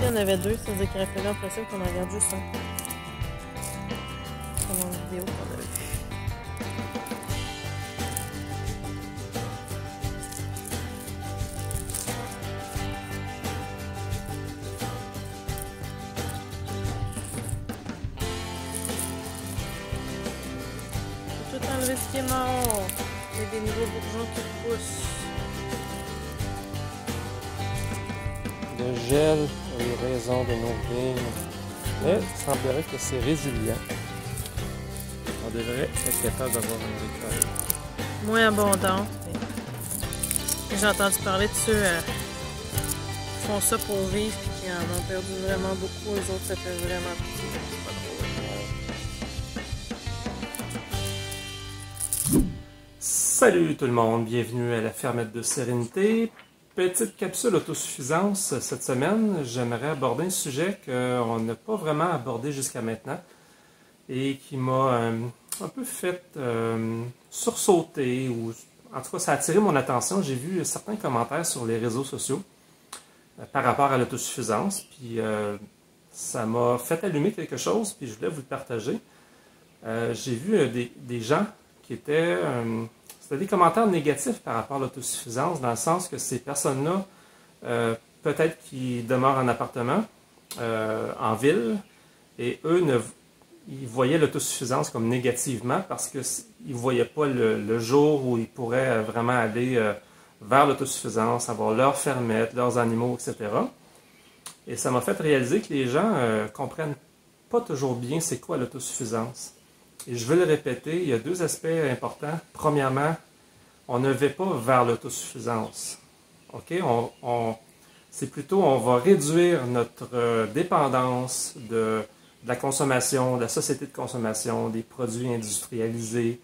il y en avait deux, ça veut dire qu'il aurait fallu après ça qu'on en regarde juste un. Selon la vidéo qu'on a vue. Faut tout enlever ce qui est mort. Il y a des nouveaux bourgeons qui poussent. Le gel a eu raison de nos vignes, mais il semblerait que c'est résilient. On devrait être capable d'avoir une récolte. Moins abondante. J'ai entendu parler de ceux qui font ça pour vivre et qui en ont perdu vraiment beaucoup. Eux autres, ça fait vraiment pitié. C'est pas drôle. Salut tout le monde, bienvenue à la Fermette de Sérénité. Petite capsule autosuffisance cette semaine. J'aimerais aborder un sujet qu'on n'a pas vraiment abordé jusqu'à maintenant et qui m'a un peu fait sursauter, ou en tout cas ça a attiré mon attention. J'ai vu certains commentaires sur les réseaux sociaux par rapport à l'autosuffisance, puis ça m'a fait allumer quelque chose, puis je voulais vous le partager. J'ai vu des gens qui étaient... C'était des commentaires négatifs par rapport à l'autosuffisance, dans le sens que ces personnes-là, peut-être qu'ils demeurent en appartement, en ville, et eux, ils voyaient l'autosuffisance comme négativement parce qu'ils ne voyaient pas le jour où ils pourraient vraiment aller vers l'autosuffisance, avoir leurs fermettes, leurs animaux, etc. Et ça m'a fait réaliser que les gens ne comprennent pas toujours bien c'est quoi l'autosuffisance. Et je veux le répéter, il y a deux aspects importants. Premièrement, on ne va pas vers l'autosuffisance. Okay? C'est plutôt, on va réduire notre dépendance de la consommation, de la société de consommation, des produits industrialisés,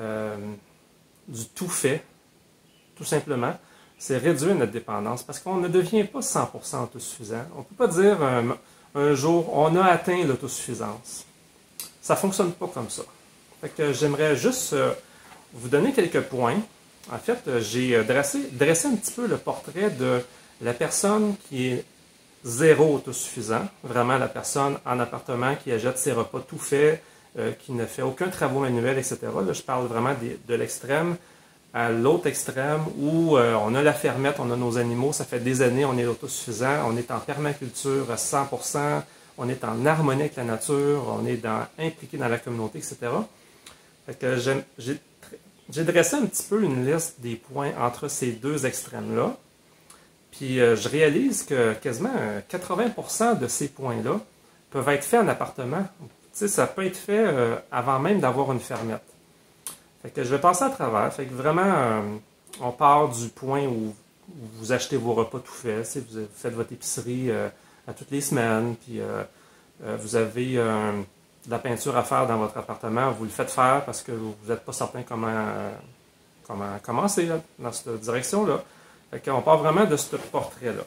du tout fait, tout simplement. C'est réduire notre dépendance parce qu'on ne devient pas 100% autosuffisant. On ne peut pas dire un jour, on a atteint l'autosuffisance. Ça ne fonctionne pas comme ça. Fait que j'aimerais juste vous donner quelques points. En fait, j'ai dressé un petit peu le portrait de la personne qui est zéro autosuffisant. Vraiment la personne en appartement qui achète ses repas tout faits, qui ne fait aucun travaux manuel, etc. Là, je parle vraiment de l'extrême à l'autre extrême où on a la fermette, on a nos animaux, ça fait des années, on est autosuffisant, on est en permaculture à 100%, on est en harmonie avec la nature, on est impliqué dans la communauté, etc. Fait que j'ai dressé un petit peu une liste des points entre ces deux extrêmes-là. Puis je réalise que quasiment 80% de ces points-là peuvent être faits en appartement. Tu sais, ça peut être fait avant même d'avoir une fermette. Fait que je vais passer à travers. Fait que vraiment, on part du point où vous achetez vos repas tout faits. Vous faites votre épicerie à toutes les semaines, puis vous avez de la peinture à faire dans votre appartement, vous le faites faire parce que vous n'êtes pas certain comment commencer là, dans cette direction-là. Fait qu'on part vraiment de ce portrait-là.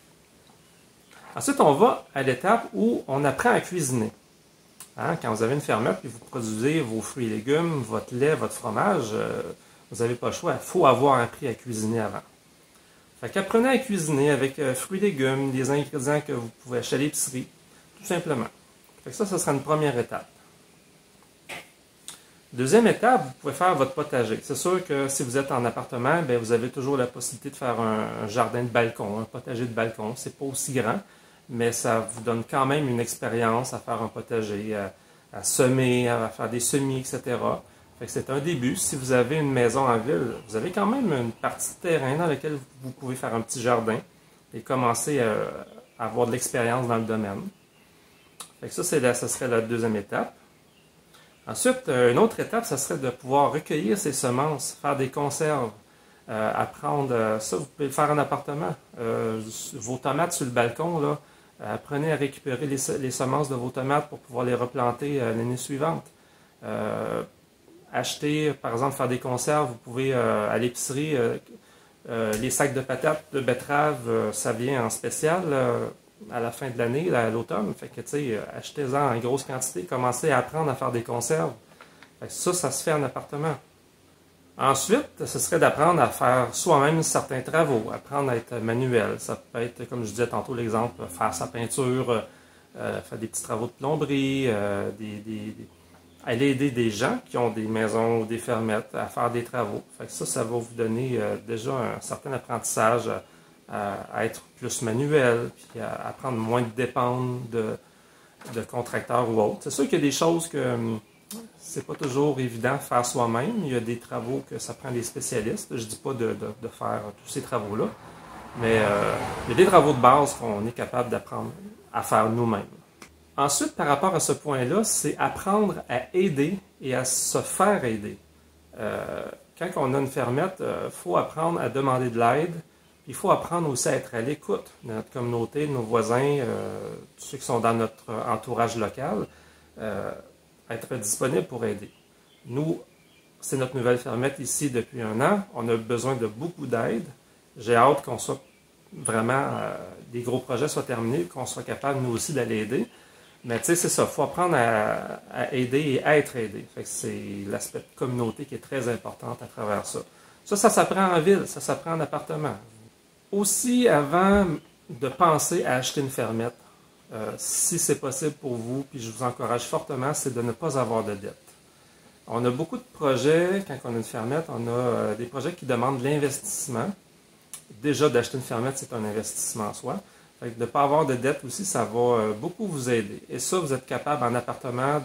Ensuite, on va à l'étape où on apprend à cuisiner. Hein, quand vous avez une fermette et vous produisez vos fruits et légumes, votre lait, votre fromage, vous n'avez pas le choix. Il faut avoir appris à cuisiner avant. Fait qu'apprenez à cuisiner avec fruits et légumes, des ingrédients que vous pouvez acheter à l'épicerie, tout simplement. Fait que ça sera une première étape. Deuxième étape, vous pouvez faire votre potager. C'est sûr que si vous êtes en appartement, bien, vous avez toujours la possibilité de faire un jardin de balcon, un potager de balcon. C'est pas aussi grand, mais ça vous donne quand même une expérience à faire un potager, à semer, à faire des semis, etc. Fait que c'est un début. Si vous avez une maison en ville, vous avez quand même une partie de terrain dans laquelle vous pouvez faire un petit jardin et commencer à avoir de l'expérience dans le domaine. Fait que ça serait la deuxième étape. Ensuite, une autre étape, ça serait de pouvoir recueillir ces semences, faire des conserves, apprendre ça, vous pouvez le faire en appartement. Vos tomates sur le balcon, là, apprenez à récupérer les semences de vos tomates pour pouvoir les replanter l'année suivante. Acheter, par exemple, faire des conserves, vous pouvez à l'épicerie, les sacs de patates, de betteraves, ça vient en spécial à la fin de l'année, à l'automne. Fait que, tu sais, achetez-en en grosse quantité, commencez à apprendre à faire des conserves. Fait que ça se fait en appartement. Ensuite, ce serait d'apprendre à faire soi-même certains travaux, apprendre à être manuel. Ça peut être, comme je disais tantôt, l'exemple, faire sa peinture, faire des petits travaux de plomberie, aller aider des gens qui ont des maisons ou des fermettes à faire des travaux. Fait que ça va vous donner déjà un certain apprentissage à être plus manuel, puis à apprendre moins de dépendre de contracteurs ou autres. C'est sûr qu'il y a des choses que c'est pas toujours évident de faire soi-même. Il y a des travaux que ça prend des spécialistes. Je dis pas de faire tous ces travaux-là, mais il y a des travaux de base qu'on est capable d'apprendre à faire nous-mêmes. Ensuite, par rapport à ce point-là, c'est apprendre à aider et à se faire aider. Quand on a une fermette, il faut apprendre à demander de l'aide. Il faut apprendre aussi à être à l'écoute de notre communauté, de nos voisins, tous ceux qui sont dans notre entourage local. Être disponible pour aider. Nous, c'est notre nouvelle fermette ici depuis 1 an. On a besoin de beaucoup d'aide. J'ai hâte qu'on soit vraiment, des gros projets soient terminés, qu'on soit capable, nous aussi, d'aller aider. Mais tu sais, c'est ça, il faut apprendre à aider et à être aidé. Fait que c'est l'aspect de communauté qui est très important à travers ça. Ça s'apprend en ville, ça s'apprend en appartement. Aussi, avant de penser à acheter une fermette, si c'est possible pour vous, puis je vous encourage fortement, c'est de ne pas avoir de dette. On a beaucoup de projets, quand on a une fermette, on a des projets qui demandent de l'investissement. Déjà, d'acheter une fermette, c'est un investissement en soi. Fait que de ne pas avoir de dette aussi, ça va beaucoup vous aider. Et ça, vous êtes capable en appartement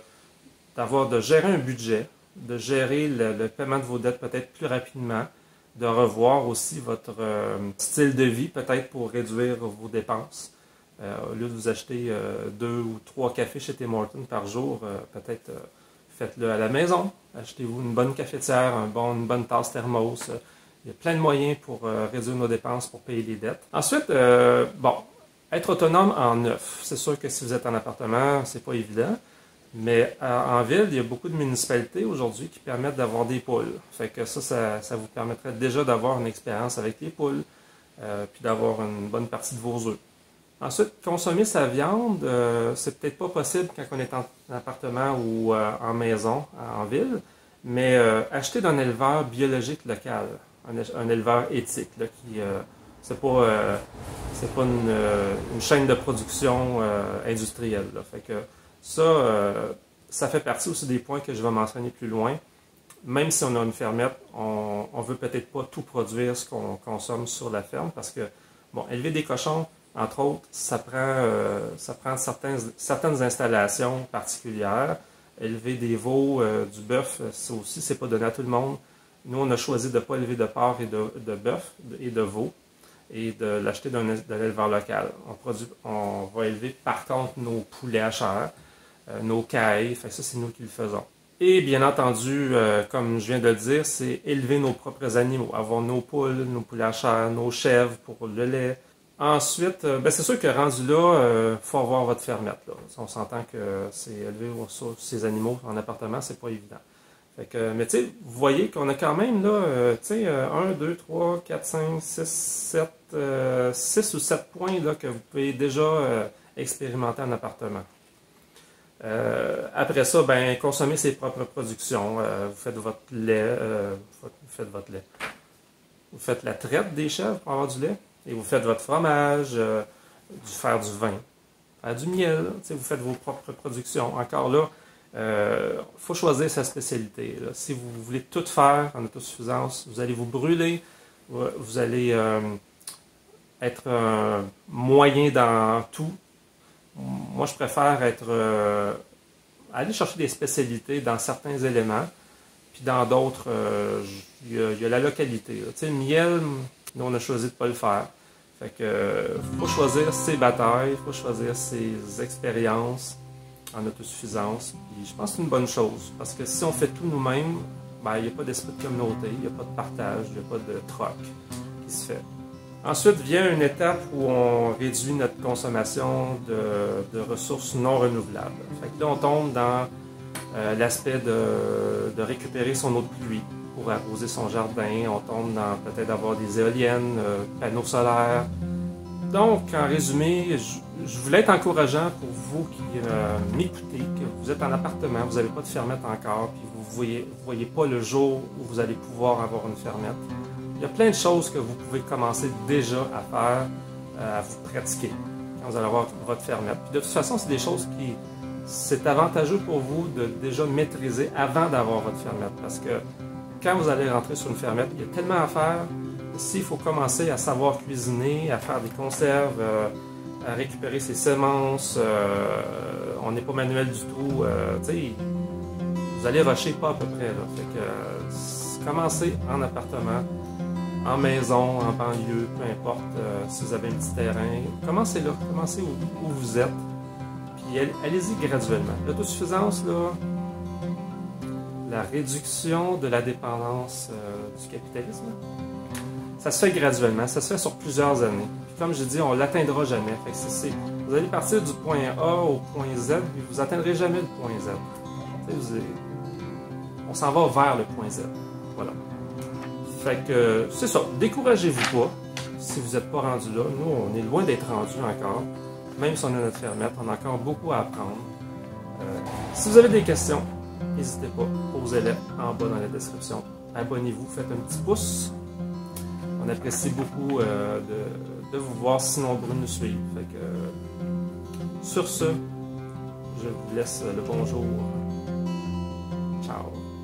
de gérer un budget, de gérer le paiement de vos dettes peut-être plus rapidement, de revoir aussi votre style de vie, peut-être pour réduire vos dépenses. Au lieu de vous acheter 2 ou 3 cafés chez Tim Hortons par jour, peut-être faites-le à la maison. Achetez-vous une bonne cafetière, une bonne tasse thermos. Il y a plein de moyens pour réduire nos dépenses pour payer les dettes. Ensuite, être autonome en neuf. C'est sûr que si vous êtes en appartement, c'est pas évident. Mais en ville, il y a beaucoup de municipalités aujourd'hui qui permettent d'avoir des poules. Fait que ça vous permettrait déjà d'avoir une expérience avec les poules, puis d'avoir une bonne partie de vos œufs. Ensuite, consommer sa viande, c'est peut-être pas possible quand on est en appartement ou en maison, en ville, mais acheter d'un éleveur biologique local, un éleveur éthique, là, qui c'est pas une chaîne de production industrielle. Là. Fait que ça fait partie aussi des points que je vais mentionner plus loin. Même si on a une fermette, on veut peut-être pas tout produire ce qu'on consomme sur la ferme parce que, bon, élever des cochons, entre autres, ça prend certaines installations particulières. Élever des veaux, du bœuf, ça aussi, c'est pas donné à tout le monde. Nous, on a choisi de ne pas élever de porc et de bœuf et de veau et de l'acheter d'un éleveur local. On va élever par contre nos poulets à chair, nos cailles, fait que ça, c'est nous qui le faisons. Et bien entendu, comme je viens de le dire, c'est élever nos propres animaux, avoir nos poules, nos poulets à chair, nos chèvres pour le lait. Ensuite, c'est sûr que rendu là, il faut avoir votre fermette. Là. On s'entend que c'est élever ces animaux en appartement, c'est pas évident. Fait que, mais tu sais, vous voyez qu'on a quand même là, 1, 2, 3, 4, 5, 6, 7, 6 ou 7 points là, que vous pouvez déjà expérimenter en appartement. Après ça, consommer ses propres productions. Vous faites votre lait, vous faites la traite des chèvres pour avoir du lait. Et vous faites votre fromage, faire du vin, faire du miel, vous faites vos propres productions. Encore là, il faut choisir sa spécialité. Là. Si vous voulez tout faire en autosuffisance, vous allez vous brûler, vous allez être moyen dans tout. Moi, je préfère aller chercher des spécialités dans certains éléments, puis dans d'autres, il y a la localité. Le miel, nous, on a choisi de ne pas le faire. Fait que faut choisir ses batailles, il faut choisir ses expériences en autosuffisance. Puis je pense que c'est une bonne chose. Parce que si on fait tout nous-mêmes, il n'y a pas d'esprit de communauté, il n'y a pas de partage, il n'y a pas de troc qui se fait. Ensuite vient une étape où on réduit notre consommation de ressources non renouvelables. Fait que là, on tombe dans l'aspect de récupérer son eau de pluie pour arroser son jardin. On tombe dans peut-être avoir des éoliennes, panneaux solaires. Donc, en résumé, je voulais être encourageant pour vous qui m'écoutez, que vous êtes en appartement, vous n'avez pas de fermette encore, puis vous ne voyez pas le jour où vous allez pouvoir avoir une fermette. Il y a plein de choses que vous pouvez commencer déjà à faire, à vous pratiquer quand vous allez avoir votre fermette. Puis de toute façon, c'est des choses qui c'est avantageux pour vous de déjà maîtriser avant d'avoir votre fermette, parce que quand vous allez rentrer sur une fermette, il y a tellement à faire. Aussi, il faut commencer à savoir cuisiner, à faire des conserves, à récupérer ses semences. On n'est pas manuel du tout. Vous allez rusher pas à peu près. Là. Fait que, commencez en appartement, en maison, en banlieue, peu importe. Si vous avez un petit terrain, commencez là. Commencez où vous êtes. Puis allez-y graduellement. L'autosuffisance, là, la réduction de la dépendance du capitalisme, ça se fait graduellement, ça se fait sur plusieurs années. Puis comme je dis, on ne l'atteindra jamais. Fait que vous allez partir du point A au point Z, puis vous n'atteindrez jamais le point Z. On s'en va vers le point Z. Voilà. Fait que c'est ça. Découragez-vous pas si vous n'êtes pas rendu là. Nous, on est loin d'être rendu encore. Même si on a notre fermette, on a encore beaucoup à apprendre. Si vous avez des questions, n'hésitez pas, posez-les en bas dans la description. Abonnez-vous, faites un petit pouce. On apprécie beaucoup de vous voir si nombreux nous suivre. Fait que, sur ce, je vous laisse le bonjour. Ciao.